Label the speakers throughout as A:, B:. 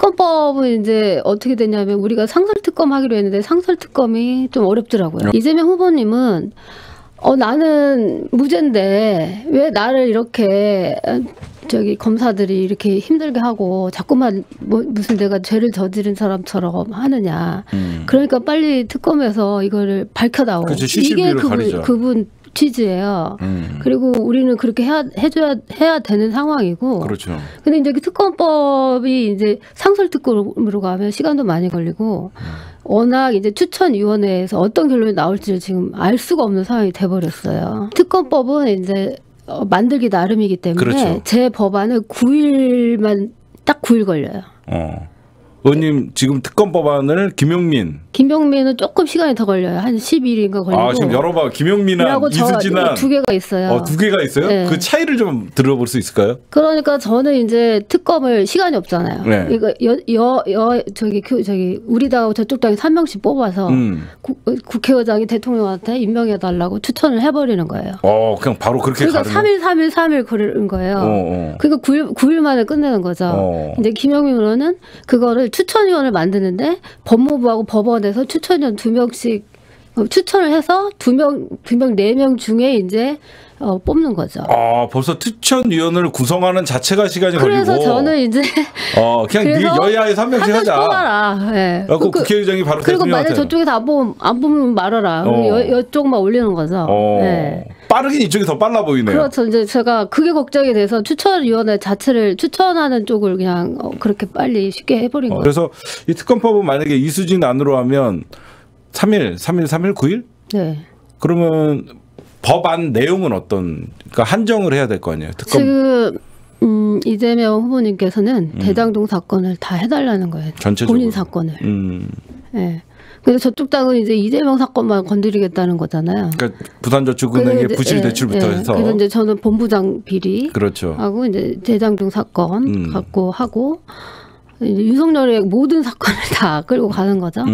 A: 특검법은 이제 어떻게 되냐면 우리가 상설특검 하기로 했는데 상설특검이 좀 어렵더라고요. 이재명 후보님은 나는 무죄인데 왜 나를 이렇게 검사들이 이렇게 힘들게 하고 자꾸만 무슨 내가 죄를 저지른 사람처럼 하느냐. 그러니까 빨리 특검에서 이거를 밝혀다오.
B: 그렇죠.
A: 이게 그분 취지예요. 그리고 우리는 그렇게 해야 되는 상황이고.
B: 그렇죠.
A: 근데 이제 그 특검법이 이제 상설특검으로 가면 시간도 많이 걸리고 워낙 이제 추천위원회에서 어떤 결론이 나올지를 지금 알 수가 없는 상황이 돼버렸어요. 특검법은 이제 만들기 나름이기 때문에
B: 그렇죠.
A: 제 법안은 9일만 딱 9일 걸려요.
B: 의원님 지금 특검 법안을 김용민은
A: 조금 시간이 더 걸려요. 한 10일인가 걸리고.
B: 아, 지금 열어봐. 김용민한 이수진한
A: 두 개가 있어요.
B: 두 개가 있어요?
A: 네.
B: 그 차이를 좀 들어볼 수 있을까요?
A: 그러니까 저는 이제 특검을 시간이 없잖아요.
B: 네.
A: 이거 우리 당 저쪽 당에 3명씩 뽑아서 국회의장이 대통령한테 임명해달라고 추천을 해버리는 거예요.
B: 그냥 바로 그렇게
A: 그러니까
B: 가는
A: 3일 그런 거예요. 그러니까 9일 만에 끝내는 거죠. 이제 김용민 의원은 그거를 추천위원을 만드는데 법무부하고 법원에서 추천위원 2명씩 추천을 해서 4명 중에 이제 뽑는 거죠.
B: 벌써 추천위원을 구성하는 자체가 시간이 걸리고.
A: 그래서 저는 이제
B: 그냥 여야에 3명씩 하자.
A: 뽑아라. 네.
B: 국회의장이 바로
A: 그리고 만약 저쪽에서 안 뽑으면 말아라. 이쪽만 올리는 거죠. 네.
B: 빠르긴 이쪽이 더 빨라 보이네요.
A: 그렇죠. 이제 제가 그게 걱정이 돼서 추천위원회 자체를 추천하는 쪽을 그냥 그렇게 빨리 쉽게 해버린 거예요.
B: 그래서 이 특검법은 만약에 이수진 안으로 하면 3일, 9일?
A: 네.
B: 그러면 법안 내용은 그러니까 한정을 해야 될 거 아니에요. 특검.
A: 지금 이재명 후보님께서는 대장동 사건을 다 해달라는 거예요.
B: 전체적으로.
A: 본인 사건을. 네. 그래서 저쪽 당은 이제 이재명 사건만 건드리겠다는 거잖아요.
B: 그러니까 부산저축은행의 부실 대출부터 해서.
A: 그래서 이제 저는 본부장 비리
B: 그렇죠.
A: 하고 이제 대장동 사건 갖고 하고 이제 윤석열의 모든 사건을 다 끌고 가는 거죠.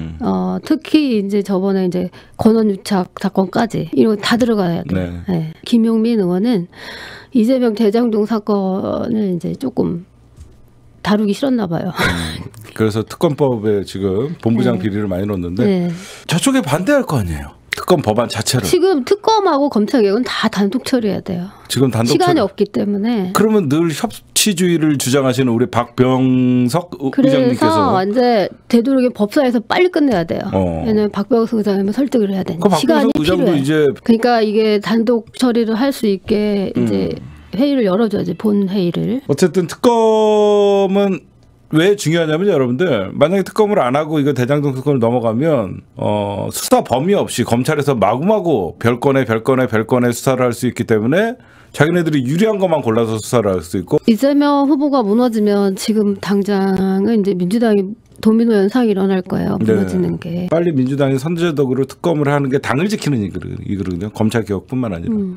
A: 특히 이제 저번에 이제 권원유착 사건까지 이런 거 다 들어가야 돼요.
B: 네.
A: 네. 김용민 의원은 이재명 대장동 사건을 이제 조금 다루기 싫었나 봐요.
B: 그래서 특검법에 지금 본부장 비리를 많이 넣었는데 저쪽에 반대할 거 아니에요. 특검 법안 자체를. 지금
A: 특검하고 검찰개혁은 다 단독 처리해야 돼요.
B: 지금 단독
A: 시간이 없기 때문에.
B: 그러면 늘 협치주의를 주장하시는 우리 박병석 의장님께서.
A: 그래서 이제 되도록이면 법사에서 빨리 끝내야 돼요. 왜냐하면 박병석 의장님은 설득을 해야 되니까. 시간이 필요해. 그러니까 이게 단독 처리를 할 수 있게 이제 회의를 열어줘야지, 본 회의를.
B: 어쨌든 특검은 왜 중요하냐면 여러분들 만약에 특검을 안 하고 이거 대장동 특검을 넘어가면 수사 범위 없이 검찰에서 마구마구 별건에 수사를 할 수 있기 때문에 자기네들이 유리한 것만 골라서 수사를 할 수 있고.
A: 이재명 후보가 무너지면 지금 당장은 이제 민주당이 도미노 현상이 일어날 거예요. 무너지는 게.
B: 빨리 민주당이 선제적으로 특검을 하는 게 당을 지키는 이거거든요. 검찰 개혁뿐만 아니라.